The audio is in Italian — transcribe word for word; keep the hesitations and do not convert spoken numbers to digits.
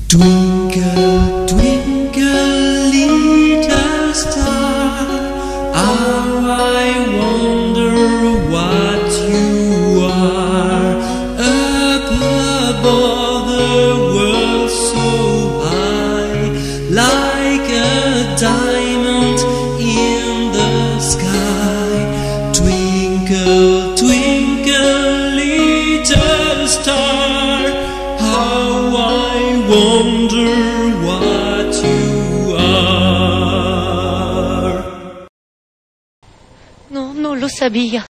Twinkle, twinkle, little star, how I wonder what you are, up above the world so high, like a diamond in the sky. Twinkle, twinkle, little star, how I wonder what you are. No, non lo sabía.